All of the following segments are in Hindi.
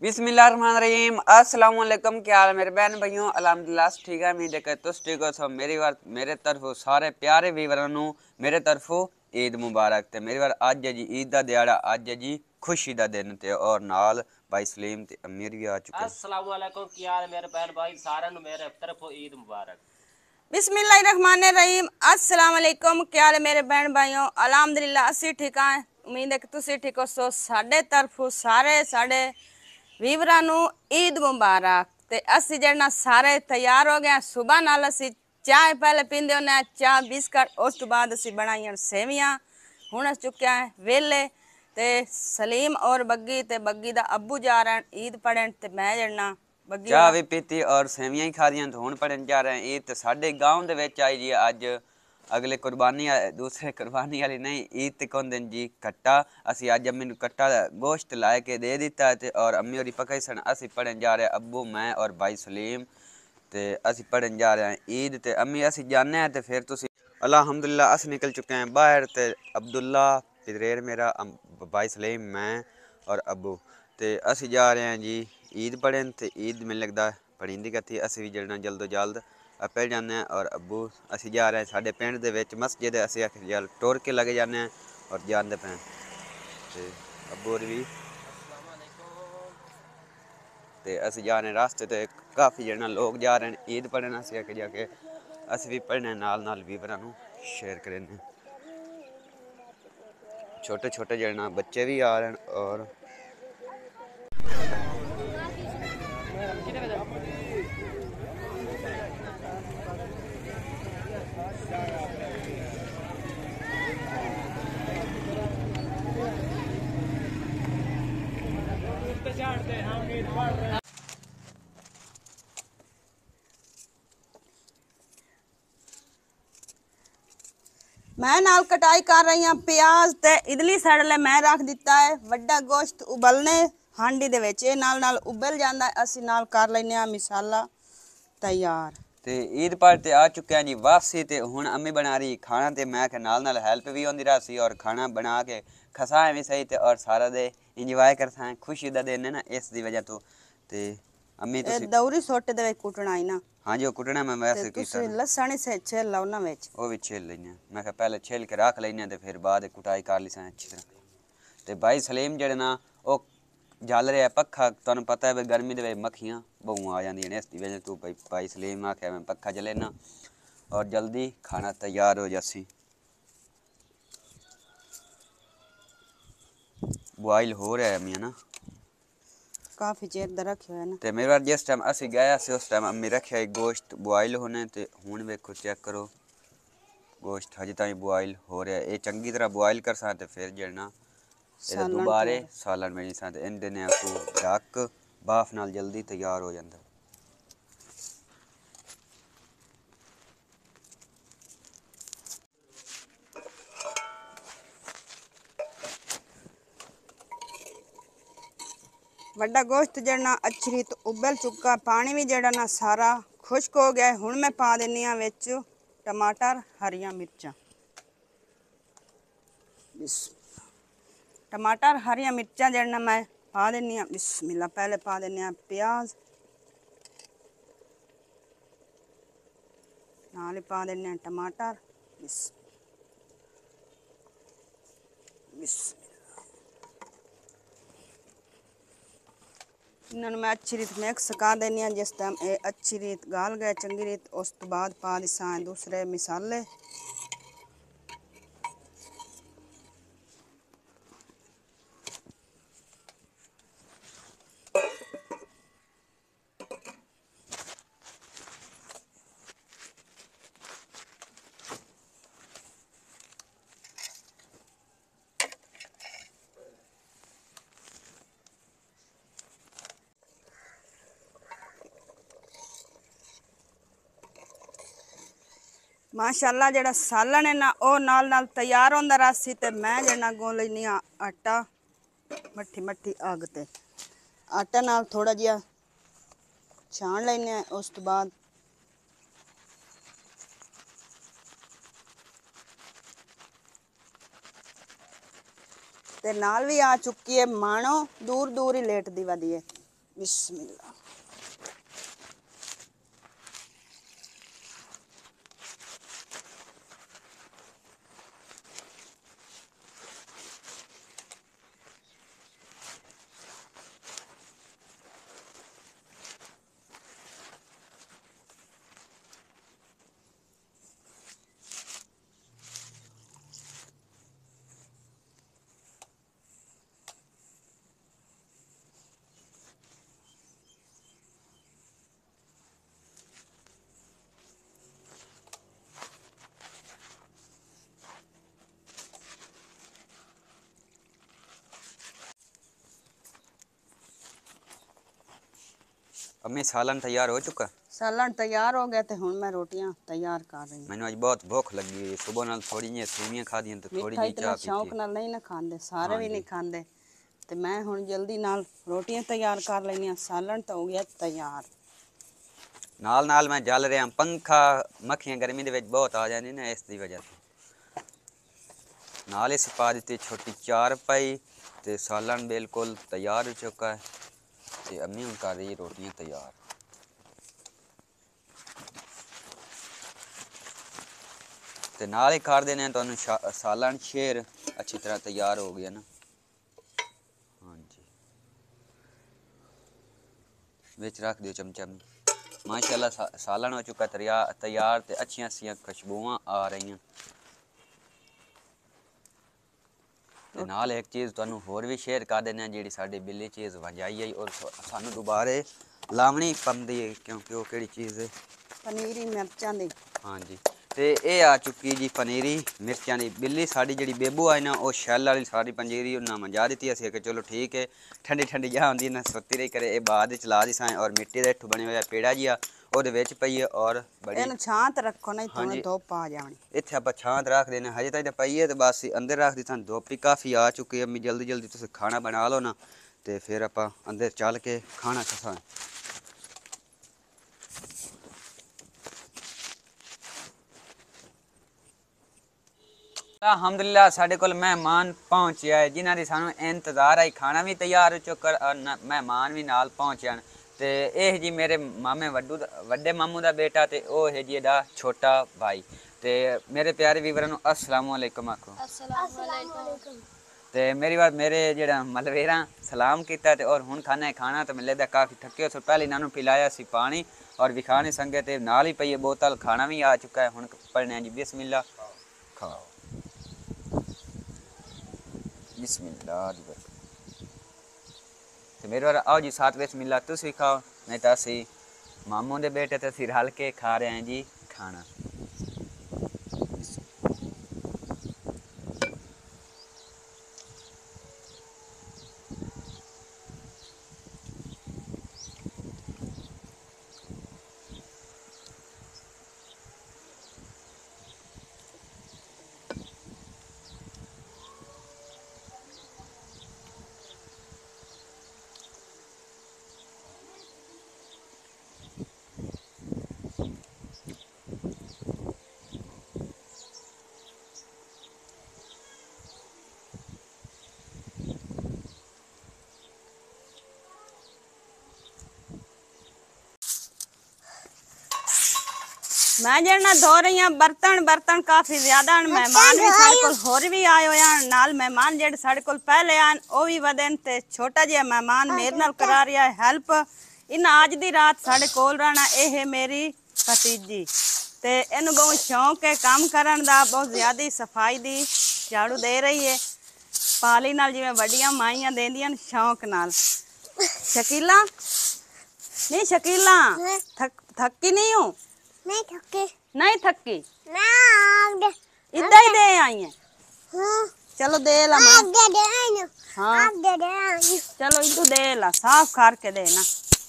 बिस्मिल्लाहिर्रहमानिर्रहीम। अस्सलाम वालेकुम। क्या हाल है मेरे बहन भाइयों? अल्हम्दुलिल्लाह ठीक है। उम्मीद है कि तुस ठीक हो। सब मेरे तरफों सारे प्यारे वीवरां नू मेरे तरफों ईद मुबारक। ते मेरी बार अज है जी ईद दा दिहाड़ा, अज है जी खुशी दा दिन ते और नाल भाई सलीम ते अमीर भी आ चुके हैं। अस्सलाम वालेकुम। क्या हाल है मेरे बहन भाई? सारे नू मेरे तरफों ईद मुबारक। बिस्मिल्लाहिर्रहमानिर्रहीम। अस्सलाम वालेकुम। क्या हाल है मेरे बहन भाइयों? अल्हम्दुलिल्लाह असी ठीक हैं। उम्मीद है कि तुसी ठीक हो। सो साडे तरफों सारे वीवरां नू ईद मुबारक। ते असी जड़ना सारे तैयार हो गए। सुबह नाल असी चाय पहले पींदे होने, चाह बिस्कट, उस तो बाद असी बनाई सेवियां। हुण अस चुके हैं वेले ते सलीम और बग्गी ते बग्गी दा अब्बू जा रहे हैं ईद पढ़न ते मैं जड़ना बग्गी चाह वाला भी पीती और सेवियां ही खा दियां। तो हुण पढ़न जा रहे हैं ईद। ते साडे गांव दे विच आई जी अज अगले कुर्बानी दूसरे कुर्बानी वाली नहीं ईद ते कौन दिन जी कट्टा। असी अज अम्मी नू कट्टा गोश्त लाए के दे दिता है और अम्मी होरी पकाई सन। असी पढ़न जा रहे हैं अब्बू मैं और भाई सलीम ते असी पढ़न जा रहे हैं ईद। ते अम्मी असी जाने हैं ते फिर तुसी अल्हम्दुलिल्लाह अस निकल चुके हैं बाहर। ते अब्दुल्ला पिदरेर मेरा भाई सलीम मैं और अब्बू ते असी जा रहे हैं जी ईद पढ़न। ते ईद मैंने लगता पढ़ी कथी असी भी जलना जल्दो जल्द अपे जाने हैं। और अब्बू असी जा रहे हैं साढ़े पिंड दे विच मस्जिद असी जल टोर के लगे जाने हैं और जानते पे ते अब्बू होर भी ते असी जा रहे हैं रास्ते ते काफ़ी जना लोग जा रहे हैं ईद पढ़न। असी आके जाके असी भी पढ़ने नाल वीवरां नू शेयर करें। छोटे छोटे जना बच्चे भी आ रहे हैं और मैं नाल कटाई कर रही हूँ प्याज ते इडली साइड ले मैं रख दिता है वड्डा गोश्त उबलने हांडी दे विच। नाल नाल उबल जांदा है। असी नाल कर लेने आ मसाला तैयार। ते ईद पर ते आ चुके हैं जी वापसी। ते हुण अम्मी बना रही खाना ते मैं के नाल हेल्प भी होंदी रही और खाना बना के खसाएं भी सही ते और सारा दे इंजॉय करता है। खुशी दा दिन है ना इस दी वजह तो। ते अम्मी ए तुसी दौरी सोटे दे विच कुटना आई ना हाँ जी वो कुटना मैं ते वैसे कीता तुसी लसण से छेल लाओ ना विच। वो भी छील लेने मैं पहले छील के रख लेने ते फिर बाद कुटाई कर ली अच्छी तरह। ते भाई सलीम जेड़े ना वो जल रहा है पक्खा। तुहानू पता है भाई गर्मी दे मक्खियां बहु आ जांदियां ने इस दी वजह तू भाई सलीम आख्या मैं पक्खा चले ना और जल्दी खाना तैयार हो जासी। बॉयल हो रहा है अम्मी है ना काफी चेर दा रखियो है ना। ते मेरे बार जिस टाइम असी गया से उस टाइम अम्मी रखे गोश्त बॉयल होने ते हुण वेखो चेक करो गोश्त हजे ताईं बॉयल हो रहा है। ये चंगी तरह बॉयल कर सा ते फिर जड़ना ये सालन दोबारे तैयार। सालन बनी सा इन दिनों को ढक बाफ नाल जल्दी तैयार हो जाता। वड्डा गोश्त जड़ना अच्छी रीत उबल चुका। पानी भी जड़ा ना सारा खुश्क हो गया। हुण मैं पा देनी आ विच टमाटर हरियां मिर्चां। टमाटर हरियां मिर्चां जड़ना मैं पा देनी आ। बिस्मिल्लाह। पहले पा देने आ प्याज नाल पा देने आ टमाटर। इन्होंने मैं अच्छी रीत मिक्स कर देनी आ। जिस टाइम ये अच्छी रीत गाल गए चंगी रीत उस तो बाद पा दिसा दूसरे मसाले। माशाअल्लाह जड़ा सालन है ना वो नाल नाल तैयार होंदा रासी। ते मैं जड़ा गोल लेनी आ आटा मट्ठी मट्ठी अग ते आटा नाल थोड़ा जिहा छान लेने। उस तो बाद ते नाल भी आ चुकी है मानो दूर दूर ही लेट दी वादी है। बिस्मिल्लाह। अम्मी सालन तैयार हो चुका। सालन तैयार हो गया तो हुण मैं रोटियां तैयार कर रही हूं। मैंने आज बहुत भूख लगी हुई है। सुबह नाल थोड़ी जी सेवियां खा दी तो थोड़ी मिठा जी इतना चाह शौक पीती। नाल नहीं ना खांदे, सारे हाँ भी जी। नहीं खांदे ते मैं हुण जल्दी नाल रोटियां तैयार कर लेनी आ। सालन तो हो गया तैयार। नाल नाल मैं जल रहा पंखा, मक्खियां गर्मी दे विच बहुत आ जांदी ना, इस दी वजह तो नाल इस पा दी छोटी चार पाई ते सालन बिल्कुल तैयार हो चुका है ते अम्मी हुण कर रही है रोटियां तैयार। ते नाल ही कर देने तुहानू सालन शेर अच्छी तरह तैयार हो गया ना। हाँ जी, विच रख दियो चमचा में। माशाल्लाह सालन हो चुका तैयार ते अच्छियां सी खुशबुआं आ रही। ते नाल एक चीज़ तुहानू होर भी शेयर कर देने जी साडी बिल्ली चीज़ वजाई आई और सानू दोबारे लावनी पौंदी है क्योंकि वो केड़ी चीज़ है पनीरी मिर्चां दी। हाँ जी। ते ये आ चुकी जी पनीरी मिर्चां दी बिल्ली साडी जिहड़ी बेबू आई ना, वो शैल वाली सारी पंजीरी उन्हें मंजा दी। असी कि चलो ठीक है, ठंडी ठंडी जहाँ होंदी ना सुत्ती रही करे। ये बाद चला दी साएं और मिट्टी का इट्ठू बने हुआ पेड़ा जिहा ਉਹਦੇ ਵਿੱਚ ਪਈ ਹੈ और बड़ी। ਇਹਨੂੰ ਛਾਂ ਤੇ ਰੱਖੋ ਨਹੀਂ हाँ ਤਾਂ जी, ਧੁੱਪ ਆ ਜਾਣੀ। इतने आप छांत रख देने हजे तक पई है तो बस अंदर रख दी। धुप ही काफ़ी आ चुकी है। अम्मी जल्दी जल्दी तुम खाना बना लो ना तो फिर आप अंदर चल के खाना खसा। अलहमदुलिल्लाह साढ़े को मेहमान पहुँचे है जिन्हों की सानू इंतजार आई। खाना भी तैयार हो चुका और मेहमान भी नाल पहुँचे हैं। तो यह जी मेरे मामे वड्डे मामू का बेटा तो वह है जी एदा छोटा भाई। तो मेरे प्यारे वीवरां नू अस्सलाम वालेकुम आखो। तो मेरी बात मेरे जेड़ा मलवेरा सलाम किया और हुण खाना है। खाना तो मिले काफ़ी थके हो। पहले इन्होंने पिलाया सी पानी और विखा नहीं संगे तो नाल ही पई है बोतल। खाना भी आ चुका है। हुण पढ़ने जी बिस्मिल्लाह खाओ। बिस्मिल्लाह तो मेरे बार आओ जी साथ बिस्मिल्लाह तुसी खाओ नहीं तो असी मामू दे बेटे तो असी रल के खा रहे हैं जी खाना। मैं जड़ना धो रही हूं बर्तन। बर्तन काफी ज्यादा मेहमान भी साढ़े कोल होर भी आए हुए हैं। नाल मेहमान जेड़े साढ़े कोल पहले आए वो भी वदन ते छोटा जिहा मेहमान मेरे नाल करा रहा है हेल्प। इन आज दी रात साढ़े कोल रहना। ये है मेरी भतीजी ते इनू बहुत शौक है काम करन दा। बहुत ज्यादा सफाई दी झाड़ू दे रही है पाली नाल जिवें वड्डियां माइयां देंदियां शौक नाल। शकीला नहीं शकीला थकी नहीं हूँ। नहीं थकी। नहीं थकी ना इधर ही दे आई है। हाँ चलो दे ला मां। आप दे दे ना। हाँ आप दे दे। चलो इधर दे ला साफ करके देना।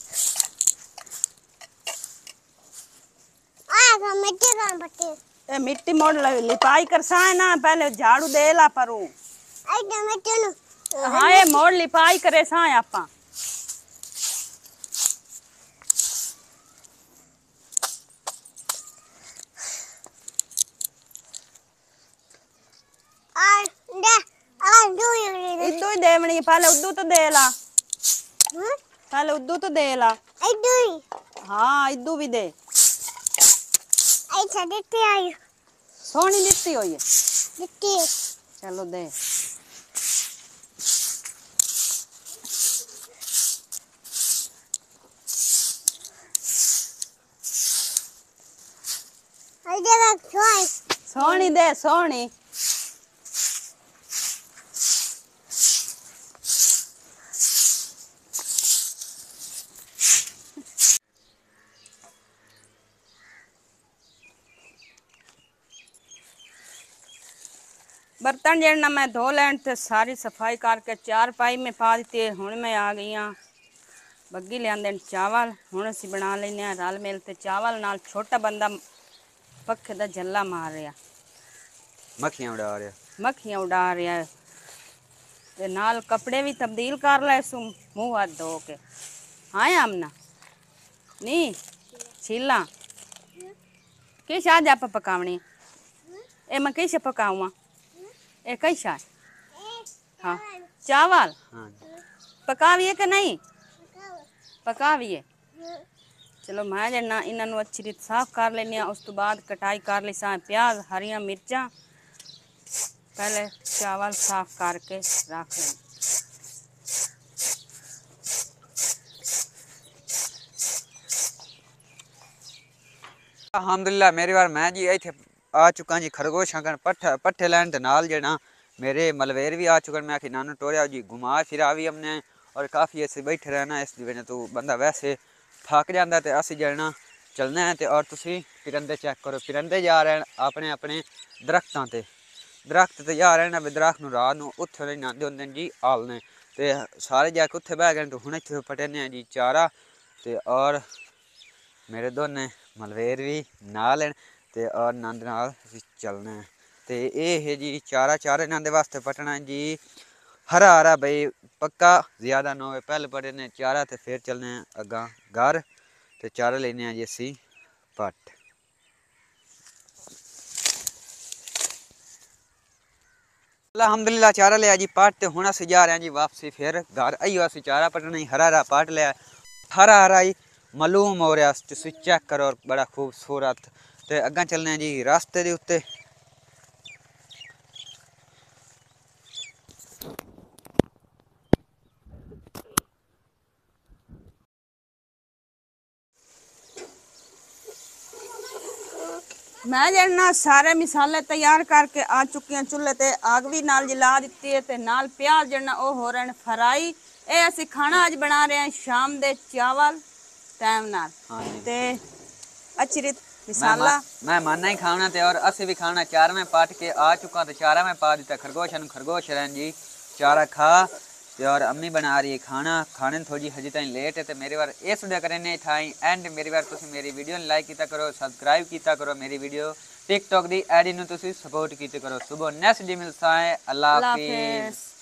आ मिट्टी कहाँ पट्टी? ए मिट्टी मोड़ लिपाई कर सा है ना पहले झाड़ू दे ला परू। आई तो मिट्टी ना। हाँ ये मोड़ लिपाई करे सा है आपा। आ दो ये। इधर ही देवनी पहले उधर तो दे ला। हाँ पहले उद्दू तो दे ला। इधर हाँ इद्दू भी दे। आई छड़े ते आई सोनी दित्ती हुई है। दित्ती चलो दे। आई जगह छोड़ सोनी दे सोनी। बर्तन जड़ना मैं धो लैन ते सारी सफाई करके चार पाई में पा दी। हुण मैं आ गई हाँ बग्गी लिया चावल। हुण असीं बना लेने रल मिल ते चावल नाल। छोटा बंदा पखे दा झल्ला मार रहा, मक्खियां उड़ा रहा। मक्खियां उड़ा रहा ते नाल कपड़े भी तब्दील कर लै सू मुँह हाथ धो के। हाँ आमना नी छीला किश आज आप पकावनी ए मैं किश पकाऊँ ए कैसा हाँ चावल हाँ पकाविए कि नहीं पकाविए। चलो मैं जन्ना इन्हों अच्छी रीत साफ कर लेनी। उस तो बाद कटाई कर ली सा प्याज हरिया मिर्चा। पहले चावल साफ करके रख लें। अल्हम्दुलिल्लाह मेरी बार मैं जी इत्थे आ चुका जी खरगोशां कन पट्ठे लैन ते नाल जना मेरे मलवेर भी आ चुके। मैं आखी नानू टोरिया जी घुमा फिरा भी हमने और काफ़ी ऐसे बैठे रहना इस वजह तो बंदा वैसे थक जाता। तो असी जना चलना है तो और तुसी पिरंदे चेक करो। पिरंदे जा रहे हैं अपने अपने दरख्तों ते। दरख्त ते जा रहे हैं दरख्त नूं रात नूं उत्थे नहीं आंदे होंदे जी आलने ते सारे जाके उत्थे बह गए। तो हुण इत्थे पटने जी चारा ते और मेरे दोने मलवेर भी नाल हैं ते और नंद नाल चलना है। तो ये है जी चारा चारे नंद वास्ते पटना जी हरा हरा बई पक्का ज़्यादा ना हो। पहले पटने चारा तो फिर चलने अगा घर तो चारा लेने जी असी पट। अल्हम्दुलिल्लाह चारा लिया जी पट तो हुण असीं जा रहे हैं जी वापसी फिर घर। आइयो असीं चारा पटना ही हरा हरा पट लिया हरा हरा ही मालूम हो रहा तुसीं चेक करो और बड़ा खूबसूरत। तो अग्गा चलने जी रास्ते के उत्ते। मैं जन्ना सारे मिसाले तैयार करके आ चुकी हैं चूल्हे ते आग भी नाल जला दी है ते नाल प्याज जन्ना ओ हो रहे हैं फ्राई। ये असी खाना अज बना रहे हैं शाम दे चावल टाइम नाल ते अच्छी रीत मिसाला मैं माना ही खाना थे और असी भी खाना। चार में पाट के आ चुका तो चारा में पा दिता खरगोश खरगोश रहन जी चारा खा ते और अम्मी बना रही है खाना। खाने में थोड़ी हजी ताई लेट है तो मेरी बार इस वीडियो करने थाई एंड मेरी बार तुम मेरी वीडियो लाइक किया करो सब्सक्राइब किया करो मेरी वीडियो टिकटॉक की आईडी नूं तुसीं सपोर्ट किया करो। सुबह नेक्स्ट डी मिलता है। अल्लाह हाफिज़।